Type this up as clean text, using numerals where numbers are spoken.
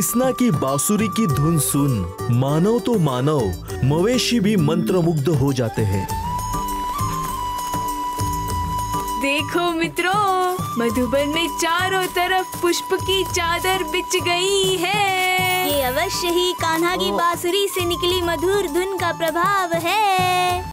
कृष्णा की बांसुरी की धुन सुन मानव तो मानव, मवेशी भी मंत्रमुग्ध हो जाते हैं। देखो मित्रों, मधुबन में चारों तरफ पुष्प की चादर बिछ गई है। ये अवश्य ही कान्हा की बांसुरी से निकली मधुर धुन का प्रभाव है।